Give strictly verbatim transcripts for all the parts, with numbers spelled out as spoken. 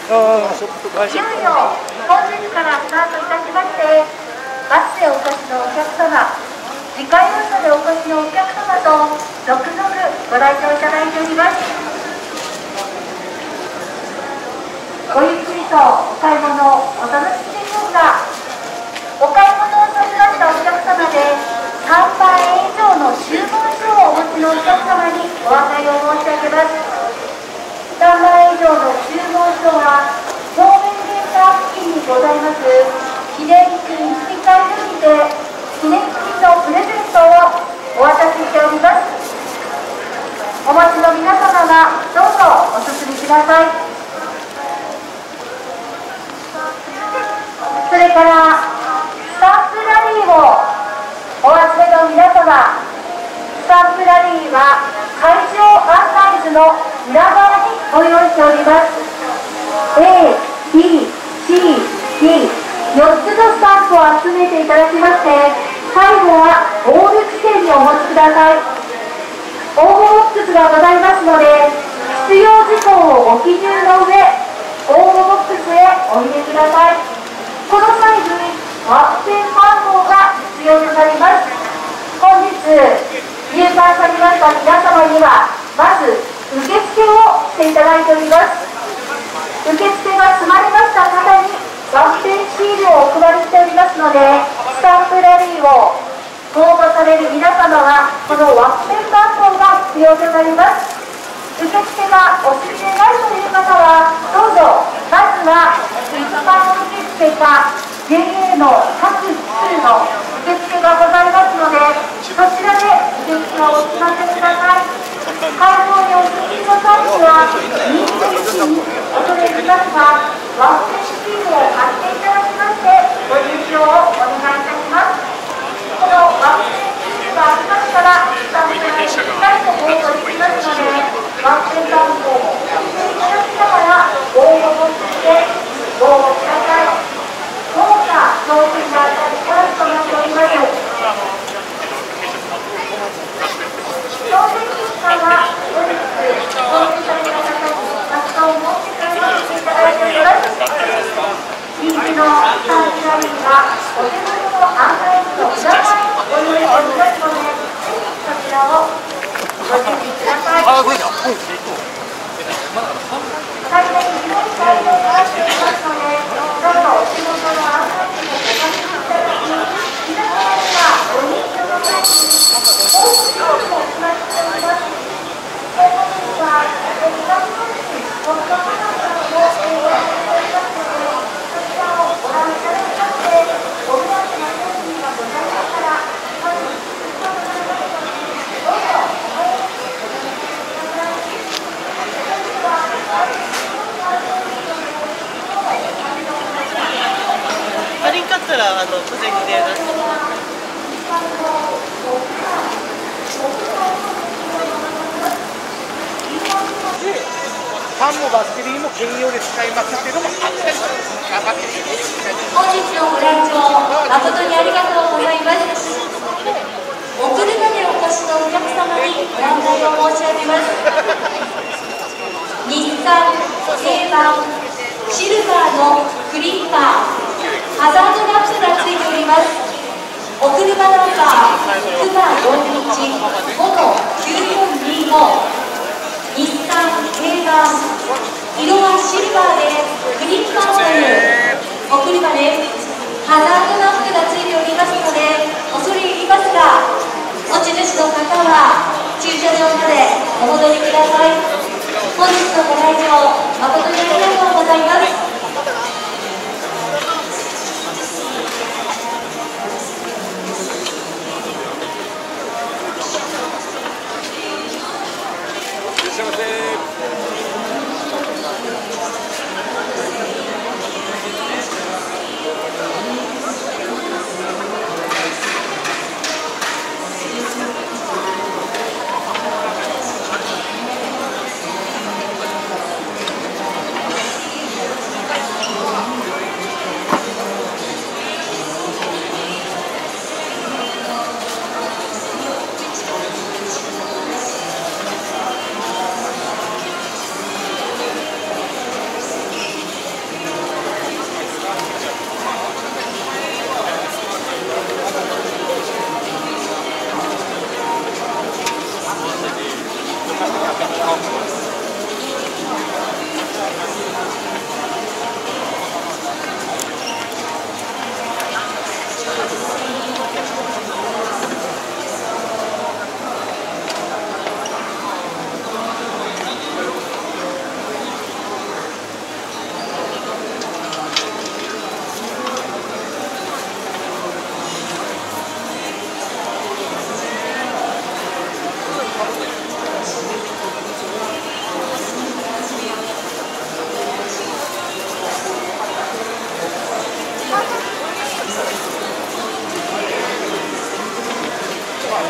いよいよ本日からスタートいたしまして、バスでお越しのお客様、次回バスでお越しのお客様と続々ご来場いただいております。ごゆっくりとお買い物お楽しみでしょうか。お買い物をされましたお客様でさんまんえん以上の注文書をお持ちのお客様にお分かりを申し上げます。さんまんえん以上の注文書は正面玄関付近にございます記念品引換所にて記念品のプレゼントをお渡ししております。お持ちの皆様がどうぞお進みください。それからスタンプラリーをお集めの皆様、スタンプラリーは会場案内図の裏側にご用意しております。 エー、ビー、シー、ディー よっつのスタンプを集めていただきまして、最後はゴール地点にお持ちください。応募ボックスがございますので、必要事項をご記入の上、応募ボックスへお入れください。この際にワッペン番号が必要となります。本日入館されました皆様にはまず受付をしていただいております。受付が済まれました方にワッペンシールをお配りしておりますので、スタンプラリーを応募される皆様はこのワッペン番号が必要となります。受付がお知りでないという方はどうぞ、まずは一般受付か ジェイエー の各機数の受付がございますので、そちらで受付をお済ませください。会場にお進みの際には人数位置に恐れ入りますが、ワッペンシールを貼っていただきましてご入場をお願いいたします。このワッペンシールがありましたらスタンプにしっかりと応募できますので、ワッペン番号を記入いただきながら応募ボックスでご応募ください。豪華商品が当たるチャンスとなっております。当選結果は後日当選された方に発送を申し込ませていただいております。人気のスタンプラリーはお手元の案内図の裏側にご用意しておりますので、ぜひそちらをご準備ください。最大にじゅうかいをお願いしていますので、どうぞお仕事の案内図をご確認いただき、皆様にはご入所の際に大きな声をお伝えしております。本日はご自宅のご家族の方をしておりますので、そちらをご覧いただきまして、お目当ての商品がございましたら、まずご利用くださいので、どうぞお早くお願いください。それでは足りんかったらあの小銭で出して。 で、ファンもバッテリーも兼用で使いますけども、あったりする。 本日のご来場誠にありがとうございます。お車でお越しのお客様にご案内を申し上げます。日産定番シルバーのクリッパーハザードランプがついております。お車ナンバーきゅうよんいちごのきゅうよんにご、日産定番色はシルバーでクリッパーというお車です。ハザードランプがついておりますので、恐れ入りますが持ち主の方は駐車場までお戻りください。本日のご来場誠にありがとうございます。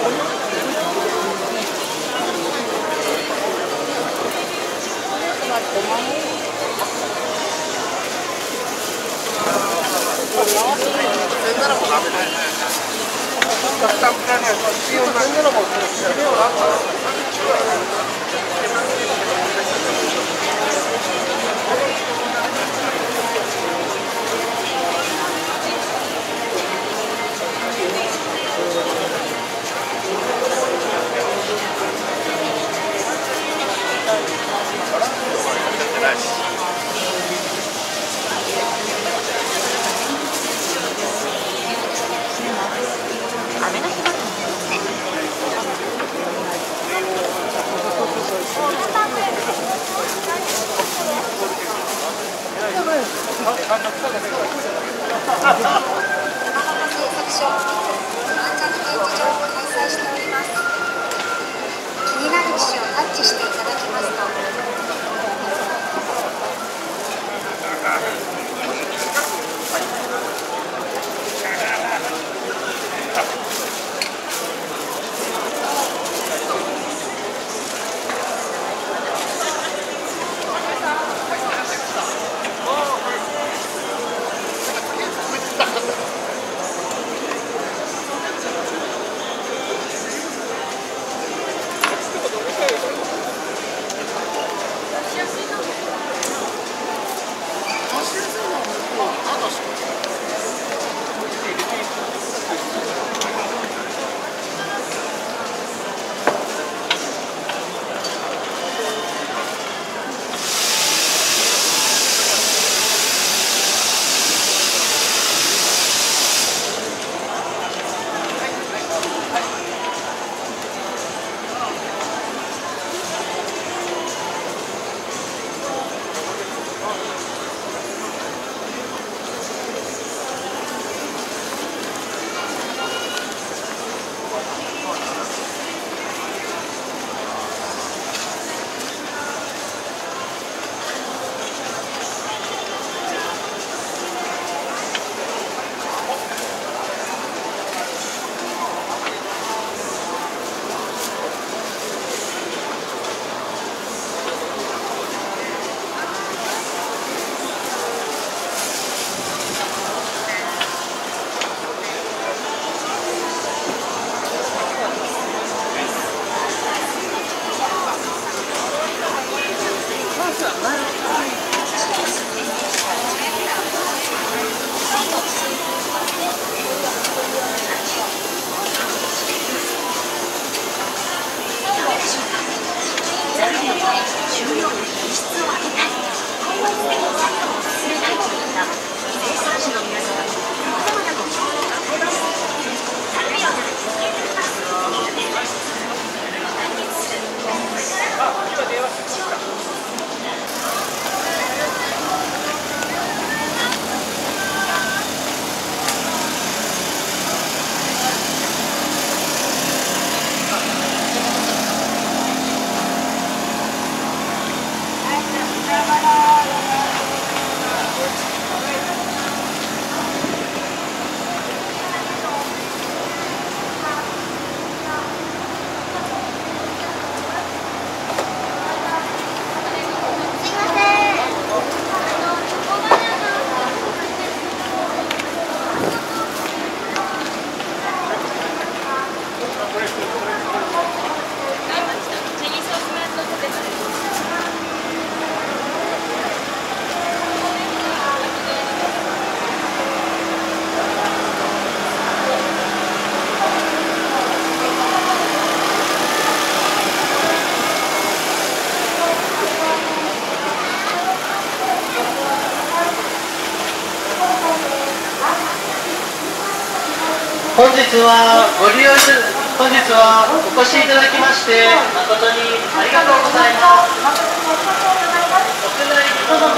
本日はご利用いた本日はお越しいただきまして誠にありがとうございます。屋内にも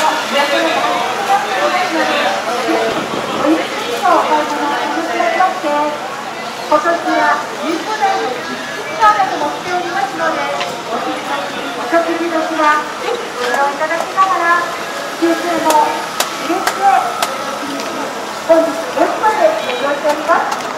今年は入庫内のキッチンサービスもしておりますので、お昼時、お食事時はぜひご利用いただきながら、休憩も入れて、本日ごじまで営業しております。